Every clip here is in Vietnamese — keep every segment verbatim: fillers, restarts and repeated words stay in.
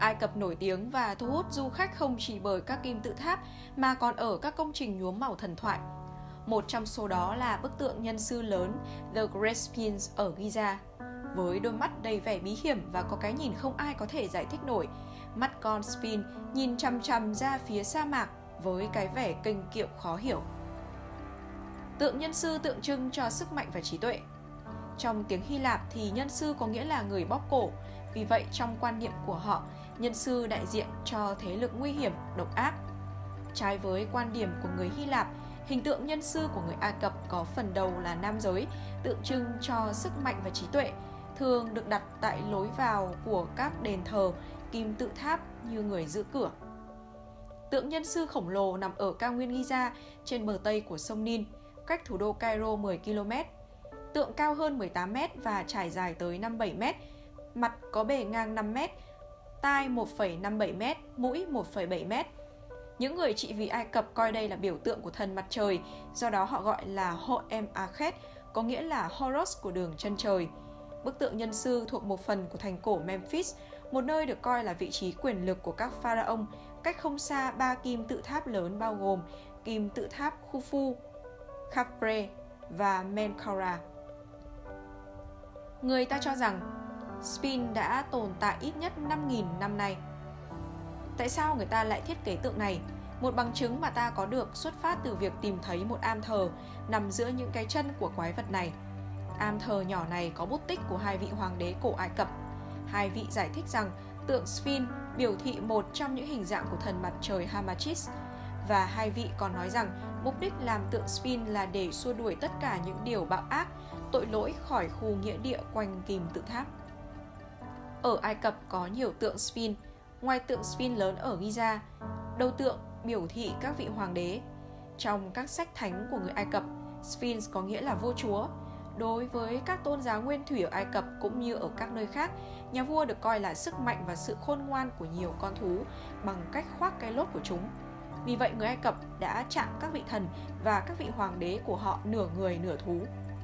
Ai Cập nổi tiếng và thu hút du khách không chỉ bởi các kim tự tháp mà còn ở các công trình nhuốm màu thần thoại. Một trong số đó là bức tượng nhân sư lớn The Great Sphinx ở Giza. Với đôi mắt đầy vẻ bí hiểm và có cái nhìn không ai có thể giải thích nổi, mắt con Sphinx nhìn chằm chằm ra phía sa mạc với cái vẻ kênh kiệu khó hiểu. Tượng nhân sư tượng trưng cho sức mạnh và trí tuệ. Trong tiếng Hy Lạp thì nhân sư có nghĩa là người bóp cổ, vì vậy trong quan niệm của họ, nhân sư đại diện cho thế lực nguy hiểm, độc ác. Trái với quan điểm của người Hy Lạp, hình tượng nhân sư của người Ai Cập có phần đầu là nam giới, tượng trưng cho sức mạnh và trí tuệ, thường được đặt tại lối vào của các đền thờ, kim tự tháp như người giữ cửa. Tượng nhân sư khổng lồ nằm ở cao nguyên Giza trên bờ tây của sông Nin, cách thủ đô Cairo mười ki lô mét. Tượng cao hơn mười tám mét và trải dài tới năm mươi bảy mét, mặt có bề ngang năm mét, tai một phẩy năm mươi bảy mét, mũi một phẩy bảy mét. Những người trị vì Ai Cập coi đây là biểu tượng của thần mặt trời, do đó họ gọi là Hoem Akhet, có nghĩa là Horus của đường chân trời. Bức tượng nhân sư thuộc một phần của thành cổ Memphis, một nơi được coi là vị trí quyền lực của các pharaoh, cách không xa ba kim tự tháp lớn bao gồm kim tự tháp Khufu, Khafre và Menkaura. Người ta cho rằng Sphinx đã tồn tại ít nhất năm nghìn năm nay. Tại sao người ta lại thiết kế tượng này? Một bằng chứng mà ta có được xuất phát từ việc tìm thấy một am thờ nằm giữa những cái chân của quái vật này. Am thờ nhỏ này có bút tích của hai vị hoàng đế cổ Ai Cập. Hai vị giải thích rằng tượng Sphinx biểu thị một trong những hình dạng của thần mặt trời Hamachis, và hai vị còn nói rằng mục đích làm tượng Sphinx là để xua đuổi tất cả những điều bạo ác, tội lỗi khỏi khu nghĩa địa quanh kim tự tháp. Ở Ai Cập có nhiều tượng Sphinx. Ngoài tượng Sphinx lớn ở Giza, đầu tượng biểu thị các vị hoàng đế. Trong các sách thánh của người Ai Cập, Sphinx có nghĩa là vua chúa. Đối với các tôn giáo nguyên thủy ở Ai Cập cũng như ở các nơi khác, nhà vua được coi là sức mạnh và sự khôn ngoan của nhiều con thú bằng cách khoác cái lốt của chúng. Vì vậy người Ai Cập đã chạm các vị thần và các vị hoàng đế của họ nửa người nửa thú.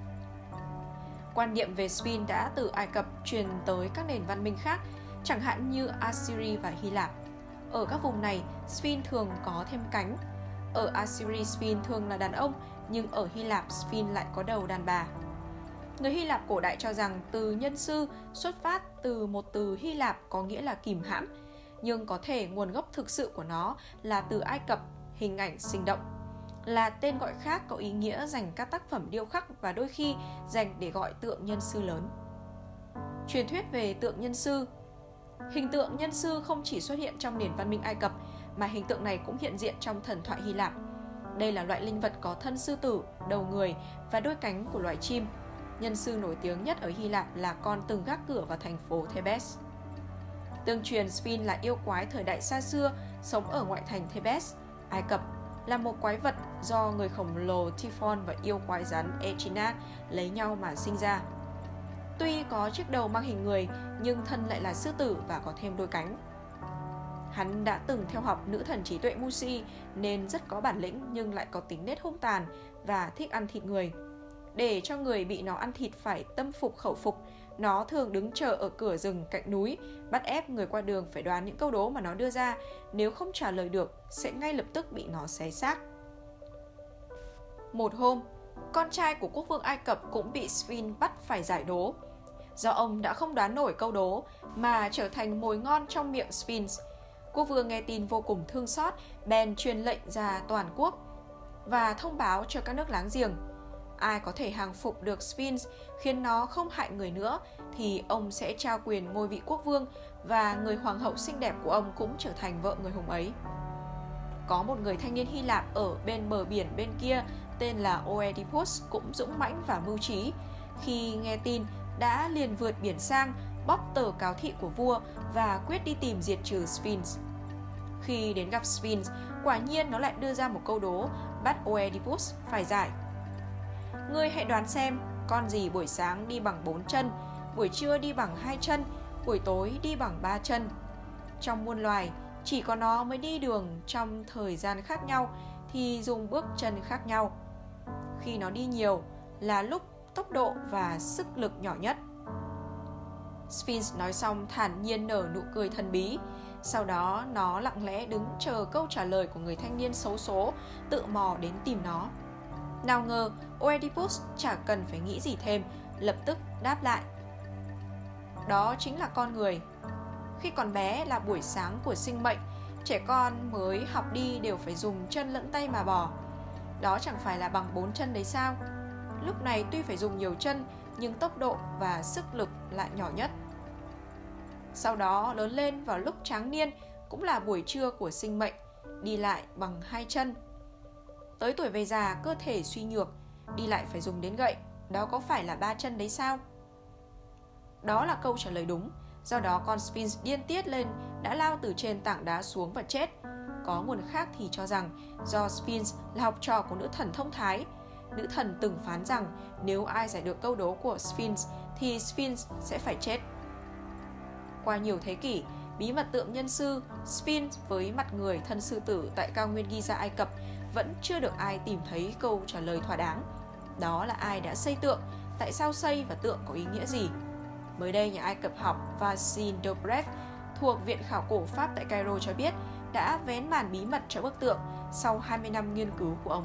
Quan niệm về Sphinx đã từ Ai Cập truyền tới các nền văn minh khác, chẳng hạn như Assyria và Hy Lạp. Ở các vùng này, Sphinx thường có thêm cánh. Ở Assyria, Sphinx thường là đàn ông, nhưng ở Hy Lạp, Sphinx lại có đầu đàn bà. Người Hy Lạp cổ đại cho rằng từ nhân sư xuất phát từ một từ Hy Lạp có nghĩa là kìm hãm, nhưng có thể nguồn gốc thực sự của nó là từ Ai Cập, hình ảnh sinh động, là tên gọi khác có ý nghĩa dành các tác phẩm điêu khắc và đôi khi dành để gọi tượng nhân sư lớn. Truyền thuyết về tượng nhân sư. Hình tượng nhân sư không chỉ xuất hiện trong nền văn minh Ai Cập, mà hình tượng này cũng hiện diện trong thần thoại Hy Lạp. Đây là loại linh vật có thân sư tử, đầu người và đôi cánh của loài chim. Nhân sư nổi tiếng nhất ở Hy Lạp là con từng gác cửa vào thành phố Thebes. Tương truyền Sphinx là yêu quái thời đại xa xưa, sống ở ngoại thành Thebes, Ai Cập, là một quái vật do người khổng lồ Typhon và yêu quái rắn Echina lấy nhau mà sinh ra. Tuy có chiếc đầu mang hình người, nhưng thân lại là sư tử và có thêm đôi cánh. Hắn đã từng theo học nữ thần trí tuệ Musi nên rất có bản lĩnh, nhưng lại có tính nết hung tàn và thích ăn thịt người. Để cho người bị nó ăn thịt phải tâm phục khẩu phục, nó thường đứng chờ ở cửa rừng cạnh núi, bắt ép người qua đường phải đoán những câu đố mà nó đưa ra. Nếu không trả lời được, sẽ ngay lập tức bị nó xé xác. Một hôm, con trai của quốc vương Ai Cập cũng bị Sphinx bắt phải giải đố. Do ông đã không đoán nổi câu đố mà trở thành mồi ngon trong miệng Sphinx, quốc vương nghe tin vô cùng thương xót, bèn truyền lệnh ra toàn quốc và thông báo cho các nước láng giềng. Ai có thể hàng phục được Sphinx khiến nó không hại người nữa thì ông sẽ trao quyền ngôi vị quốc vương, và người hoàng hậu xinh đẹp của ông cũng trở thành vợ người hùng ấy. Có một người thanh niên Hy Lạp ở bên bờ biển bên kia tên là Oedipus cũng dũng mãnh và mưu trí. Khi nghe tin đã liền vượt biển sang, bóc tờ cáo thị của vua và quyết đi tìm diệt trừ Sphinx. Khi đến gặp Sphinx, quả nhiên nó lại đưa ra một câu đố bắt Oedipus phải giải. Ngươi hãy đoán xem, con gì buổi sáng đi bằng bốn chân, buổi trưa đi bằng hai chân, buổi tối đi bằng ba chân. Trong muôn loài, chỉ có nó mới đi đường trong thời gian khác nhau thì dùng bước chân khác nhau. Khi nó đi nhiều là lúc tốc độ và sức lực nhỏ nhất. Sphinx nói xong thản nhiên nở nụ cười thần bí. Sau đó nó lặng lẽ đứng chờ câu trả lời của người thanh niên xấu số tự mò đến tìm nó. Nào ngờ Oedipus chả cần phải nghĩ gì thêm, lập tức đáp lại: đó chính là con người. Khi còn bé là buổi sáng của sinh mệnh, trẻ con mới học đi đều phải dùng chân lẫn tay mà bò. Đó chẳng phải là bằng bốn chân đấy sao? Lúc này tuy phải dùng nhiều chân, nhưng tốc độ và sức lực lại nhỏ nhất. Sau đó lớn lên vào lúc tráng niên, cũng là buổi trưa của sinh mệnh, đi lại bằng hai chân. Tới tuổi về già, cơ thể suy nhược, đi lại phải dùng đến gậy. Đó có phải là ba chân đấy sao? Đó là câu trả lời đúng. Do đó con Sphinx điên tiết lên đã lao từ trên tảng đá xuống và chết. Có nguồn khác thì cho rằng do Sphinx là học trò của nữ thần thông thái. Nữ thần từng phán rằng nếu ai giải được câu đố của Sphinx thì Sphinx sẽ phải chết. Qua nhiều thế kỷ, bí mật tượng nhân sư Sphinx với mặt người thân sư tử tại cao nguyên Giza Ai Cập vẫn chưa được ai tìm thấy câu trả lời thỏa đáng. Đó là ai đã xây tượng, tại sao xây và tượng có ý nghĩa gì? Mới đây, nhà Ai Cập học Vasile Dobrev thuộc Viện Khảo cổ Pháp tại Cairo cho biết đã vén màn bí mật cho bức tượng sau hai mươi năm nghiên cứu của ông.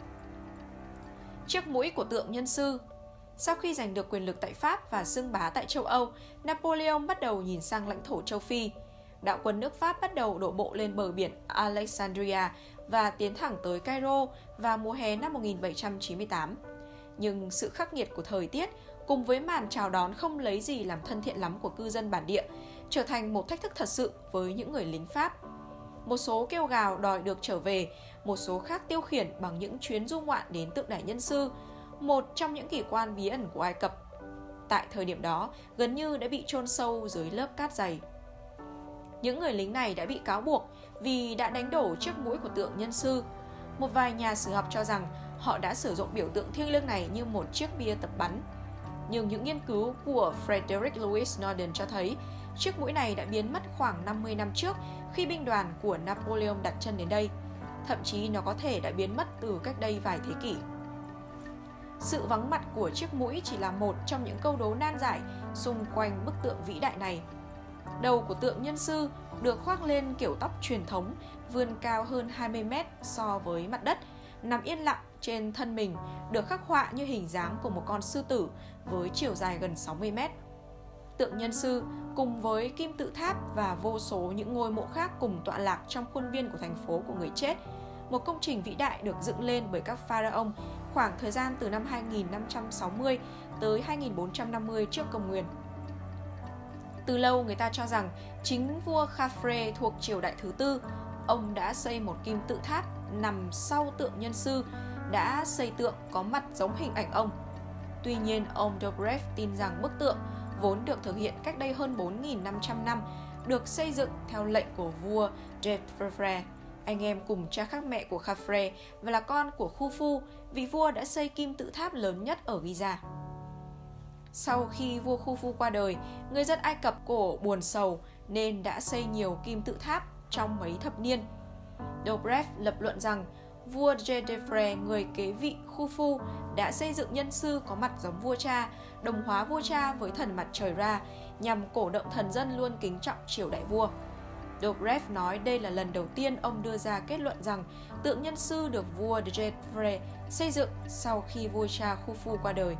Chiếc mũi của tượng nhân sư. Sau khi giành được quyền lực tại Pháp và xưng bá tại châu Âu, Napoleon bắt đầu nhìn sang lãnh thổ châu Phi. Đạo quân nước Pháp bắt đầu đổ bộ lên bờ biển Alexandria và tiến thẳng tới Cairo vào mùa hè năm một nghìn bảy trăm chín mươi tám. Nhưng sự khắc nghiệt của thời tiết cùng với màn chào đón không lấy gì làm thân thiện lắm của cư dân bản địa trở thành một thách thức thật sự với những người lính Pháp. Một số kêu gào đòi được trở về, một số khác tiêu khiển bằng những chuyến du ngoạn đến tượng đài nhân sư, một trong những kỳ quan bí ẩn của Ai Cập. Tại thời điểm đó, gần như đã bị chôn sâu dưới lớp cát dày. Những người lính này đã bị cáo buộc vì đã đánh đổ chiếc mũi của tượng nhân sư. Một vài nhà sử học cho rằng họ đã sử dụng biểu tượng thiêng liêng này như một chiếc bia tập bắn. Nhưng những nghiên cứu của Frederick Louis Norden cho thấy chiếc mũi này đã biến mất khoảng năm mươi năm trước khi binh đoàn của Napoleon đặt chân đến đây. Thậm chí nó có thể đã biến mất từ cách đây vài thế kỷ. Sự vắng mặt của chiếc mũi chỉ là một trong những câu đố nan giải xung quanh bức tượng vĩ đại này. Đầu của tượng nhân sư được khoác lên kiểu tóc truyền thống, vươn cao hơn hai mươi mét so với mặt đất, nằm yên lặng trên thân mình, được khắc họa như hình dáng của một con sư tử với chiều dài gần sáu mươi mét. Tượng nhân sư cùng với kim tự tháp và vô số những ngôi mộ khác cùng tọa lạc trong khuôn viên của thành phố của người chết, một công trình vĩ đại được dựng lên bởi các pharaoh khoảng thời gian từ năm hai nghìn năm trăm sáu mươi tới hai nghìn bốn trăm năm mươi trước công nguyên. Từ lâu người ta cho rằng chính vua Khafre thuộc triều đại thứ tư, ông đã xây một kim tự tháp nằm sau tượng nhân sư, đã xây tượng có mặt giống hình ảnh ông. Tuy nhiên, ông Dobrev tin rằng bức tượng vốn được thực hiện cách đây hơn bốn nghìn năm trăm năm, được xây dựng theo lệnh của vua Djedefre, anh em cùng cha khác mẹ của Khafre và là con của Khufu, vị vua đã xây kim tự tháp lớn nhất ở Giza. Sau khi vua Khufu qua đời, người dân Ai Cập cổ buồn sầu nên đã xây nhiều kim tự tháp trong mấy thập niên. Dobrev lập luận rằng vua Djedefre, người kế vị Khufu, đã xây dựng nhân sư có mặt giống vua cha, đồng hóa vua cha với thần mặt trời Ra, nhằm cổ động thần dân luôn kính trọng triều đại vua. Dobrev nói đây là lần đầu tiên ông đưa ra kết luận rằng tượng nhân sư được vua Djedefre xây dựng sau khi vua cha Khufu qua đời.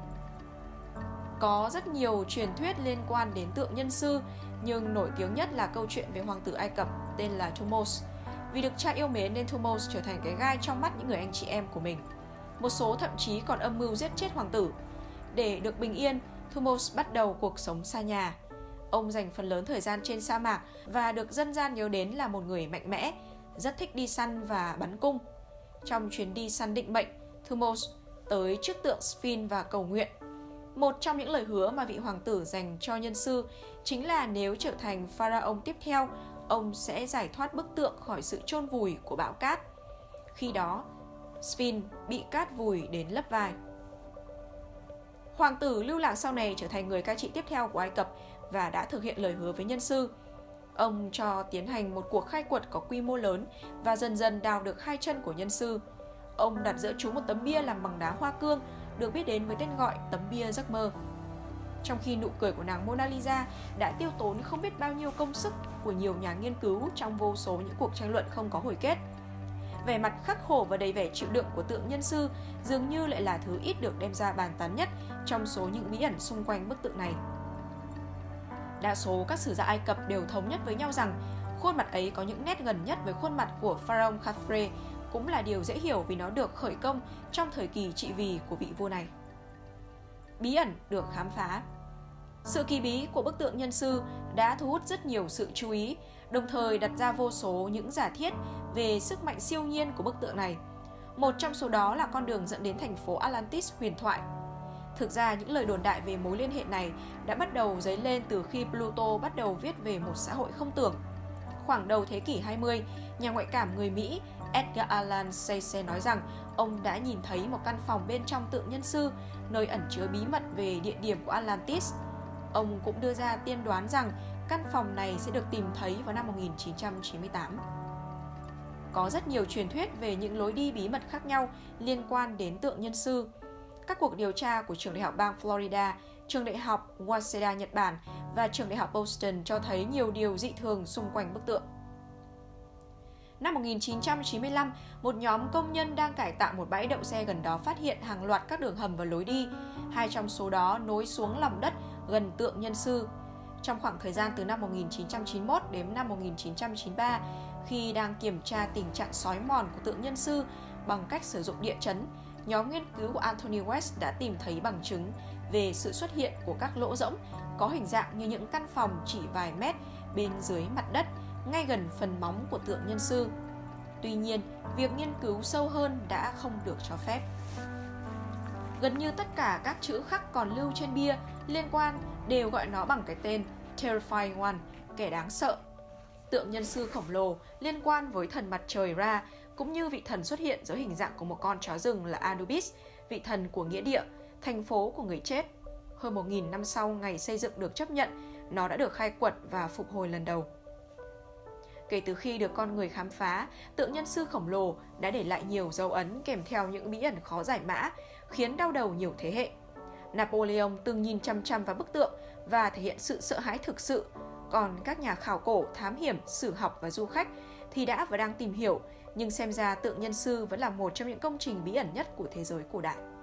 Có rất nhiều truyền thuyết liên quan đến tượng nhân sư, nhưng nổi tiếng nhất là câu chuyện về hoàng tử Ai Cập tên là Thutmose. Vì được cha yêu mến nên Thutmose trở thành cái gai trong mắt những người anh chị em của mình. Một số thậm chí còn âm mưu giết chết hoàng tử. Để được bình yên, Thutmose bắt đầu cuộc sống xa nhà. Ông dành phần lớn thời gian trên sa mạc và được dân gian nhớ đến là một người mạnh mẽ, rất thích đi săn và bắn cung. Trong chuyến đi săn định mệnh, Thutmose tới trước tượng Sphinx và cầu nguyện. Một trong những lời hứa mà vị hoàng tử dành cho nhân sư chính là nếu trở thành pharaoh tiếp theo, ông sẽ giải thoát bức tượng khỏi sự chôn vùi của bão cát. Khi đó, Sphinx bị cát vùi đến lấp vai. Hoàng tử lưu lạc sau này trở thành người cai trị tiếp theo của Ai Cập và đã thực hiện lời hứa với nhân sư. Ông cho tiến hành một cuộc khai quật có quy mô lớn và dần dần đào được hai chân của nhân sư. Ông đặt giữa chúng một tấm bia làm bằng đá hoa cương, được biết đến với tên gọi tấm bia giấc mơ. trong khi nụ cười của nàng Mona Lisa đã tiêu tốn không biết bao nhiêu công sức của nhiều nhà nghiên cứu trong vô số những cuộc tranh luận không có hồi kết. Vẻ mặt khắc khổ và đầy vẻ chịu đựng của tượng nhân sư dường như lại là thứ ít được đem ra bàn tán nhất trong số những bí ẩn xung quanh bức tượng này. Đa số các sử gia Ai Cập đều thống nhất với nhau rằng khuôn mặt ấy có những nét gần nhất với khuôn mặt của Pharaoh Khafre, cũng là điều dễ hiểu vì nó được khởi công trong thời kỳ trị vì của vị vua này. Bí ẩn được khám phá. Sự kỳ bí của bức tượng nhân sư đã thu hút rất nhiều sự chú ý, đồng thời đặt ra vô số những giả thiết về sức mạnh siêu nhiên của bức tượng này. Một trong số đó là con đường dẫn đến thành phố Atlantis huyền thoại. Thực ra, những lời đồn đại về mối liên hệ này đã bắt đầu dấy lên từ khi Pluto bắt đầu viết về một xã hội không tưởng. Khoảng đầu thế kỷ hai mươi, nhà ngoại cảm người Mỹ Edgar Allan Sayce nói rằng ông đã nhìn thấy một căn phòng bên trong tượng nhân sư, nơi ẩn chứa bí mật về địa điểm của Atlantis. Ông cũng đưa ra tiên đoán rằng căn phòng này sẽ được tìm thấy vào năm một nghìn chín trăm chín mươi tám. Có rất nhiều truyền thuyết về những lối đi bí mật khác nhau liên quan đến tượng nhân sư. Các cuộc điều tra của trường đại học bang Florida, trường đại học Waseda Nhật Bản và trường đại học Boston cho thấy nhiều điều dị thường xung quanh bức tượng. Năm một nghìn chín trăm chín mươi lăm, một nhóm công nhân đang cải tạo một bãi đậu xe gần đó phát hiện hàng loạt các đường hầm và lối đi, hai trong số đó nối xuống lòng đất gần tượng nhân sư. Trong khoảng thời gian từ năm một nghìn chín trăm chín mươi mốt đến năm một nghìn chín trăm chín mươi ba, khi đang kiểm tra tình trạng xói mòn của tượng nhân sư bằng cách sử dụng địa chấn, nhóm nghiên cứu của Anthony West đã tìm thấy bằng chứng về sự xuất hiện của các lỗ rỗng có hình dạng như những căn phòng chỉ vài mét bên dưới mặt đất, ngay gần phần móng của tượng nhân sư. Tuy nhiên, việc nghiên cứu sâu hơn đã không được cho phép. Gần như tất cả các chữ khắc còn lưu trên bia liên quan đều gọi nó bằng cái tên Terrifying One, kẻ đáng sợ. Tượng nhân sư khổng lồ liên quan với thần mặt trời Ra, cũng như vị thần xuất hiện dưới hình dạng của một con chó rừng là Anubis, vị thần của nghĩa địa, thành phố của người chết. Hơn một nghìn năm sau ngày xây dựng được chấp nhận, nó đã được khai quật và phục hồi lần đầu. Kể từ khi được con người khám phá, tượng nhân sư khổng lồ đã để lại nhiều dấu ấn kèm theo những bí ẩn khó giải mã, khiến đau đầu nhiều thế hệ. Napoleon từng nhìn chăm chăm vào bức tượng và thể hiện sự sợ hãi thực sự, còn các nhà khảo cổ, thám hiểm, sử học và du khách thì đã và đang tìm hiểu, nhưng xem ra tượng nhân sư vẫn là một trong những công trình bí ẩn nhất của thế giới cổ đại.